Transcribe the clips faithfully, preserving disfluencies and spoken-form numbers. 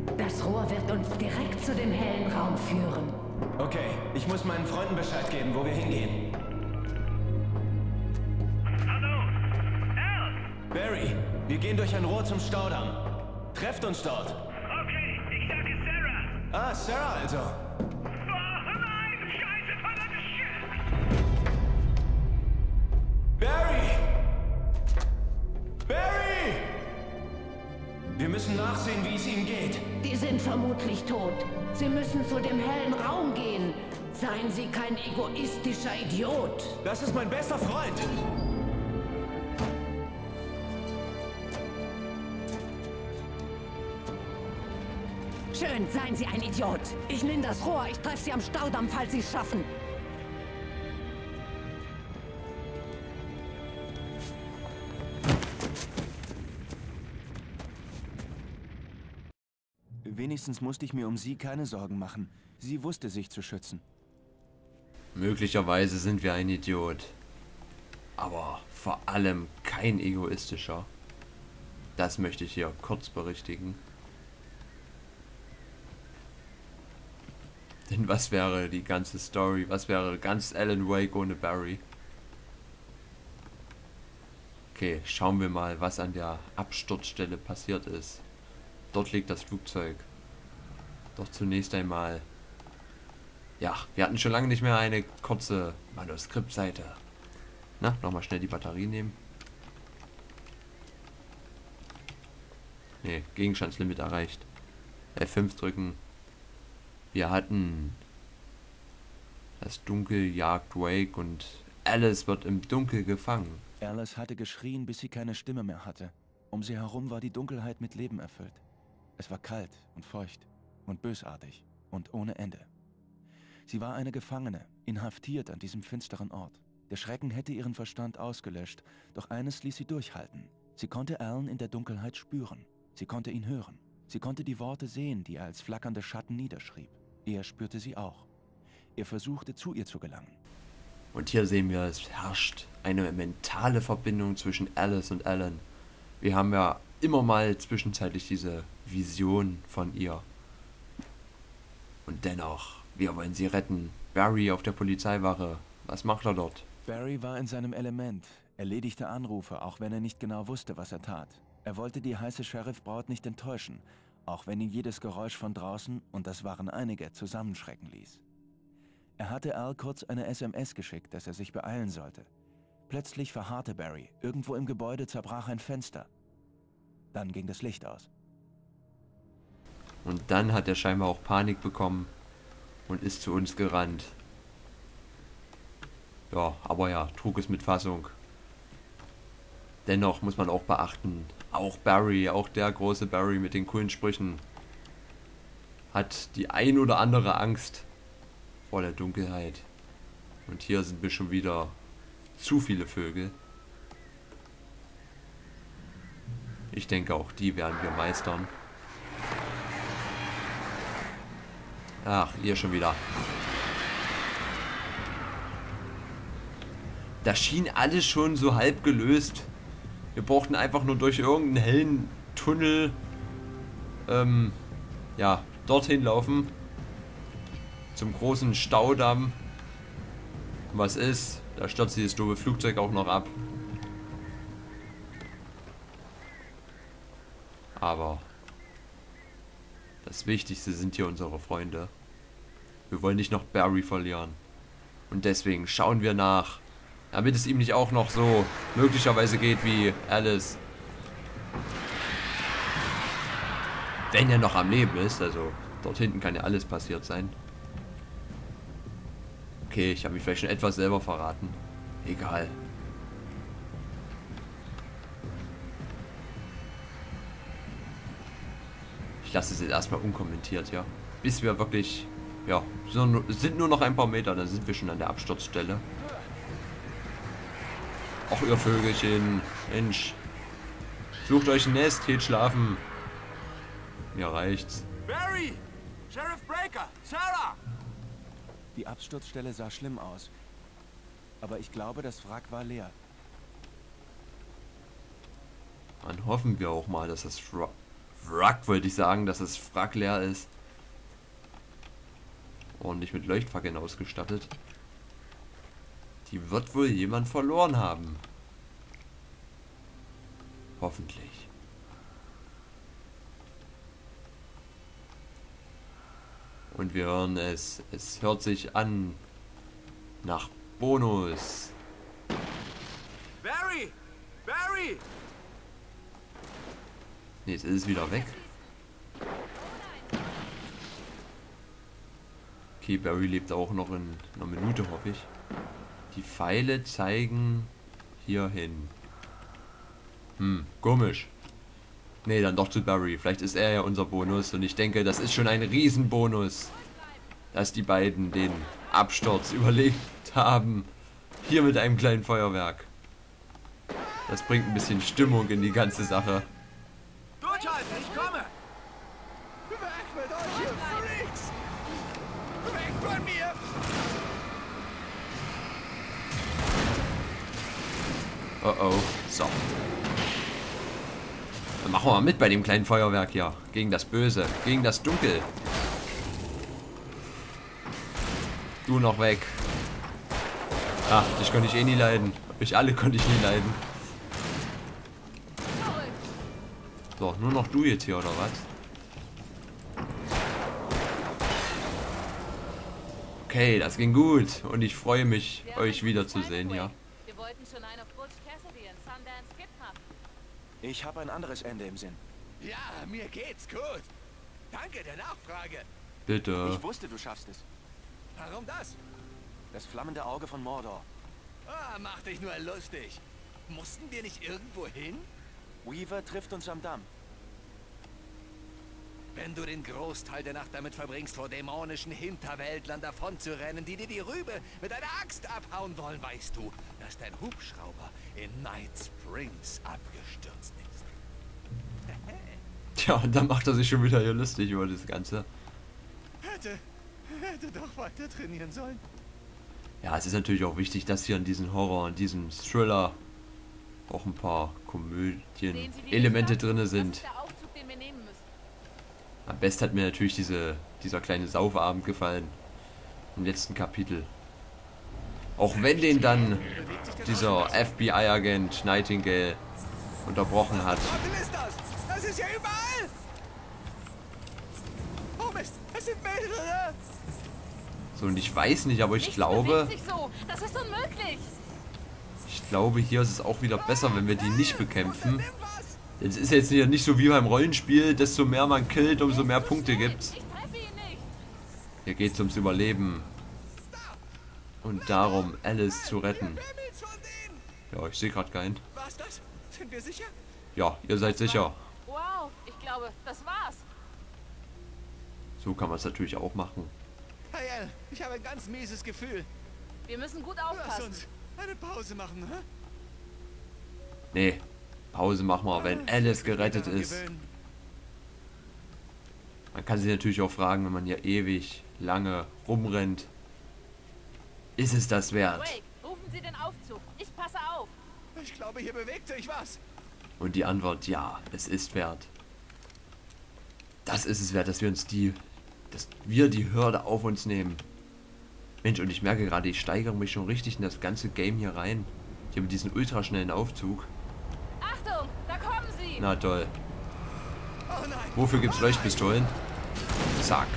Das Rohr wird uns direkt zu dem hellen Raum führen. Okay, ich muss meinen Freunden Bescheid geben, wo wir hingehen. Hallo? Al? Barry, wir gehen durch ein Rohr zum Staudamm. Trefft uns dort. Okay, ich sage Sarah. Ah, Sarah also. Oh nein, scheiße, verdammte Shit! Barry! Barry! Wir müssen nachsehen, wie es ihnen geht. Die sind vermutlich tot. Sie müssen zu dem hellen Raum gehen. Seien Sie kein egoistischer Idiot. Das ist mein bester Freund. Schön, seien Sie ein Idiot. Ich nehme das Rohr. Ich treffe Sie am Staudamm, falls Sie es schaffen. Wenigstens musste ich mir um sie keine Sorgen machen. Sie wusste sich zu schützen. Möglicherweise sind wir ein Idiot. Aber vor allem kein egoistischer. Das möchte ich hier kurz berichtigen. Denn was wäre die ganze Story? Was wäre ganz Alan Wake ohne Barry? Okay, schauen wir mal, was an der Absturzstelle passiert ist. Dort liegt das Flugzeug. Doch zunächst einmal... Ja, wir hatten schon lange nicht mehr eine kurze Manuskriptseite. Na, nochmal schnell die Batterie nehmen. Ne, Gegenstandslimit erreicht. F fünf drücken. Wir hatten... Das Dunkel jagt Wake und Alice wird im Dunkel gefangen. Alice hatte geschrien, bis sie keine Stimme mehr hatte. Um sie herum war die Dunkelheit mit Leben erfüllt. Es war kalt und feucht und bösartig und ohne Ende. Sie war eine Gefangene, inhaftiert an diesem finsteren Ort. Der Schrecken hätte ihren Verstand ausgelöscht, doch eines ließ sie durchhalten. Sie konnte Alan in der Dunkelheit spüren. Sie konnte ihn hören. Sie konnte die Worte sehen, die er als flackernde Schatten niederschrieb. Er spürte sie auch. Er versuchte, zu ihr zu gelangen. Und hier sehen wir, es herrscht eine mentale Verbindung zwischen Alice und Alan. Wir haben ja immer mal zwischenzeitlich diese Vision von ihr. Und dennoch, wir wollen sie retten. Barry auf der Polizeiwache. Was macht er dort? Barry war in seinem Element, erledigte Anrufe, auch wenn er nicht genau wusste, was er tat. Er wollte die heiße Sheriff-Braut nicht enttäuschen, auch wenn ihn jedes Geräusch von draußen, und das waren einige, zusammenschrecken ließ. Er hatte Al kurz eine S M S geschickt, dass er sich beeilen sollte. Plötzlich verharrte Barry. Irgendwo im Gebäude zerbrach ein Fenster. Dann ging das Licht aus. Und dann hat er scheinbar auch Panik bekommen und ist zu uns gerannt. Ja, aber ja, trug es mit Fassung. Dennoch muss man auch beachten, auch Barry, auch der große Barry mit den coolen Sprüchen, hat die ein oder andere Angst vor der Dunkelheit. Und hier sind wir schon wieder zu viele Vögel. Ich denke, auch die werden wir meistern. Ach, ihr schon wieder. Das schien alles schon so halb gelöst. Wir brauchten einfach nur durch irgendeinen hellen Tunnel ähm, ja, dorthin laufen. Zum großen Staudamm. Und was ist? Da stürzt dieses doofe Flugzeug auch noch ab. Aber das Wichtigste sind hier unsere Freunde. Wir wollen nicht noch Barry verlieren. Und deswegen schauen wir nach, damit es ihm nicht auch noch so möglicherweise geht wie Alice. Wenn er noch am Leben ist, also dort hinten kann ja alles passiert sein. Okay, ich habe mich vielleicht schon etwas selber verraten. Egal. Ich lasse es jetzt erstmal unkommentiert, ja. Bis wir wirklich, ja, so, sind nur noch ein paar Meter, dann sind wir schon an der Absturzstelle. Auch ihr Vögelchen, Mensch. Sucht euch ein Nest, geht schlafen. Mir reicht's. Barry! Sheriff Breaker! Sarah! Die Absturzstelle sah schlimm aus. Aber ich glaube, das Wrack war leer. Dann hoffen wir auch mal, dass das Wrack wollte ich sagen, dass das Wrack leer ist. Ordentlich mit Leuchtfackeln ausgestattet. Die wird wohl jemand verloren haben. Hoffentlich. Und wir hören es. Es hört sich an nach Bonus. Barry! Barry! Ne, jetzt ist es wieder weg. Okay, Barry lebt auch noch in einer Minute, hoffe ich. Die Pfeile zeigen hier hin. Hm, komisch. Ne, dann doch zu Barry. Vielleicht ist er ja unser Bonus. Und ich denke, das ist schon ein Riesenbonus, dass die beiden den Absturz überlebt haben. Hier mit einem kleinen Feuerwerk. Das bringt ein bisschen Stimmung in die ganze Sache. Durchhalten, ich komme! Weg mit euch, ihr Freaks! Weg von mir! Oh oh, so. Dann machen wir mal mit bei dem kleinen Feuerwerk hier. Gegen das Böse, gegen das Dunkel. Du noch weg. Ach, dich konnte ich eh nie leiden. Euch alle konnte ich nie leiden. So, nur noch du jetzt hier, oder was? Okay, das ging gut. Und ich freue mich, euch wiederzusehen hier. Wir wollten schon einen auf Butch Cassidy in Sundance Kid haben. Ich habe ein anderes Ende im Sinn. Ja, mir geht's gut. Danke der Nachfrage. Bitte. Ich wusste, du schaffst es. Warum das? Das flammende Auge von Mordor. Ah, mach dich nur lustig. Mussten wir nicht irgendwo hin? Weaver trifft uns am Damm. Wenn du den Großteil der Nacht damit verbringst, vor dämonischen Hinterwäldlern davonzurennen, die dir die Rübe mit einer Axt abhauen wollen, weißt du, dass dein Hubschrauber in Night Springs abgestürzt ist. Tja, und dann macht er sich schon wieder hier lustig über das Ganze. Hätte, hätte doch weiter trainieren sollen. Ja, es ist natürlich auch wichtig, dass hier in diesem Horror, in diesem Thriller auch ein paar Komödien-Elemente drin sind. Das ist der Aufzug, den wir nehmen müssen. Am besten hat mir natürlich diese, dieser kleine Saufabend gefallen. Im letzten Kapitel. Auch wenn den dann dieser F B I-Agent Nightingale unterbrochen hat. Was ist das? Das ist ja überall! Oh Mist, es sind mehrere! So, und ich weiß nicht, aber ich Nichts glaube, bewegt sich so. Das ist unmöglich. ich glaube, hier ist es auch wieder besser, wenn wir die nicht bekämpfen. Nimm was! Es ist jetzt hier nicht so wie beim Rollenspiel, desto mehr man killt, umso mehr Punkte gibt's. Ich treffe ihn nicht. Hier geht's ums Überleben. Und darum, Alice zu retten. Wer will's von denen? Ja, ich sehe gerade keinen. War's das? Sind wir sicher? Ja, ihr seid sicher. Wow, ich glaube, das war's. So kann man es natürlich auch machen. Hey Al, ich habe ein ganz mieses Gefühl. Wir müssen gut Lass aufpassen. uns eine Pause machen, hä? Nee, Pause machen wir, wenn Alice gerettet ist. Man kann sich natürlich auch fragen, wenn man hier ewig lange rumrennt. Ist es das wert? Wake, rufen Sie den Aufzug. Ich passe auf. Ich glaube, hier bewegt sich was. Und die Antwort, ja, es ist wert. Das ist es wert, dass wir uns die, dass wir die Hürde auf uns nehmen. Mensch, und ich merke gerade, ich steigere mich schon richtig in das ganze Game hier rein. Hier mit diesem ultraschnellen Aufzug. Achtung, da kommen Sie. Na toll. Oh nein. Wofür gibt's Leuchtpistolen? Zack.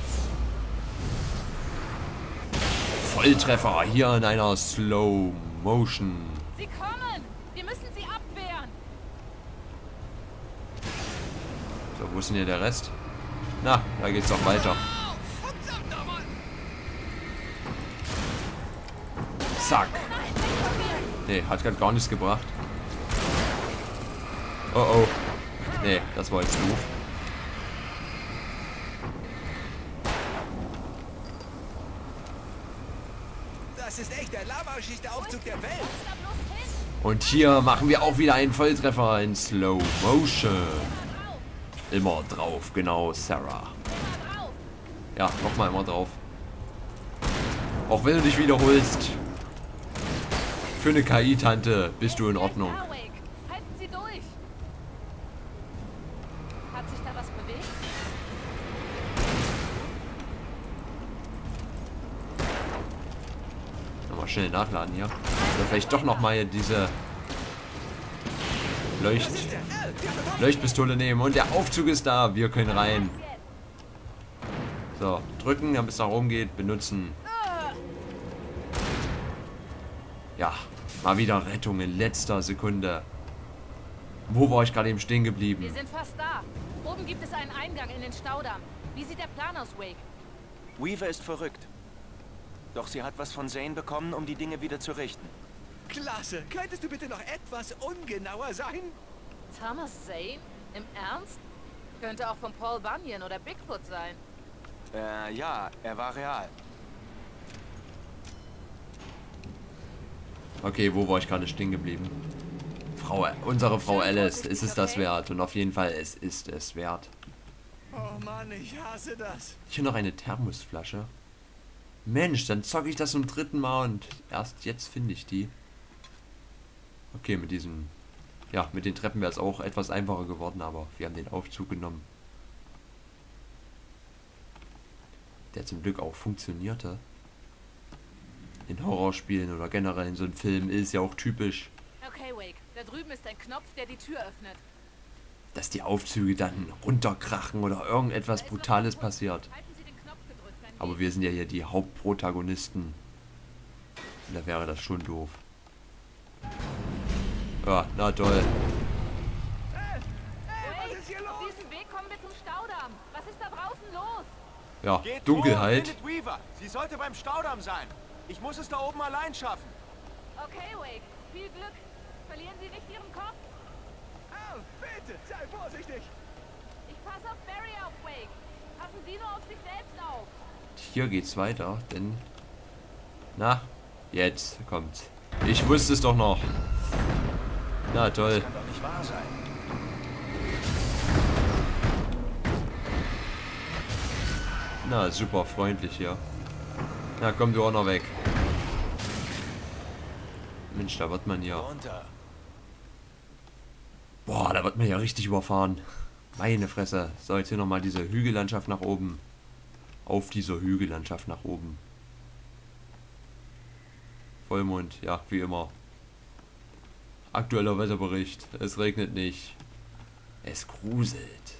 Volltreffer hier in einer Slow Motion. Sie kommen. Wir müssen sie abwehren. So, wo ist denn hier der Rest? Na, da geht's doch weiter. Verdammt nochmal. Zack. Nein, weg von mir. Nee, hat grad gar nichts gebracht. Oh oh. Nee, das war jetzt doof. Das ist echt der laberschießte Aufzug der Welt. Da bloß hin. Und hier machen wir auch wieder einen Volltreffer in Slow Motion. Immer drauf. Immer drauf, genau, Sarah. Immer drauf. Ja, nochmal immer drauf. Auch wenn du dich wiederholst. Für eine K I-Tante bist du in Ordnung. Ja, Wake. Halten Sie durch. Hat sich da was bewegt? Nochmal schnell nachladen hier. Oder vielleicht doch nochmal hier diese Leucht Leuchtpistole nehmen. Und der Aufzug ist da. Wir können rein. So, drücken, damit es nach oben geht. Benutzen. Ja, mal wieder Rettung in letzter Sekunde. Wo war ich gerade eben stehen geblieben? Wir sind fast da. Oben gibt es einen Eingang in den Staudamm. Wie sieht der Plan aus, Wake? Weaver ist verrückt. Doch sie hat was von Zane bekommen, um die Dinge wieder zu richten. Klasse. Könntest du bitte noch etwas ungenauer sein? Thomas Zane? Im Ernst? Könnte auch von Paul Bunyan oder Bigfoot sein. Äh, ja, er war real. Okay, wo war ich gerade stehen geblieben? Frau, unsere Frau Alice, ist es das wert? Und auf jeden Fall, es ist es wert. Oh Mann, ich hasse das. Hier noch eine Thermosflasche. Mensch, dann zocke ich das zum dritten Mal und erst jetzt finde ich die. Okay, mit diesem... Ja, mit den Treppen wäre es auch etwas einfacher geworden, aber wir haben den Aufzug genommen. Der zum Glück auch funktionierte. In Horrorspielen oder generell in so einem Film ist ja auch typisch, Okay, Wake. Da drüben ist ein Knopf, der die Tür öffnet. dass die Aufzüge dann runterkrachen oder irgendetwas Brutales passiert. Halten Sie den Knopf gedrückt, wenn Aber wir sind ja hier die Hauptprotagonisten. Und da wäre das schon doof. Ja, na toll. Wake, Was ist hier auf los? diesem Weg kommen wir zum Staudamm. Was ist da draußen los? Ja, Dunkelheit. Findet Weaver. Sie sollte beim Staudamm sein. Ich muss es da oben allein schaffen. Okay, Wake. Viel Glück. Verlieren Sie nicht Ihren Kopf. Al, bitte, sei vorsichtig. Ich passe auf Barry auf, Wake. Passen Sie nur auf sich selbst auf. Hier geht's weiter, denn... Na, jetzt kommt. Ich wusste es doch noch. Na toll. Kann doch nicht wahr sein. Na, super freundlich hier. Na, komm du auch noch weg. Mensch, da wird man hier... Runter. Boah, da wird man ja richtig überfahren. Meine Fresse. So, jetzt hier nochmal diese Hügellandschaft nach oben. Auf dieser Hügellandschaft nach oben. Vollmond, ja, wie immer. Aktueller Wetterbericht. Es regnet nicht. Es gruselt.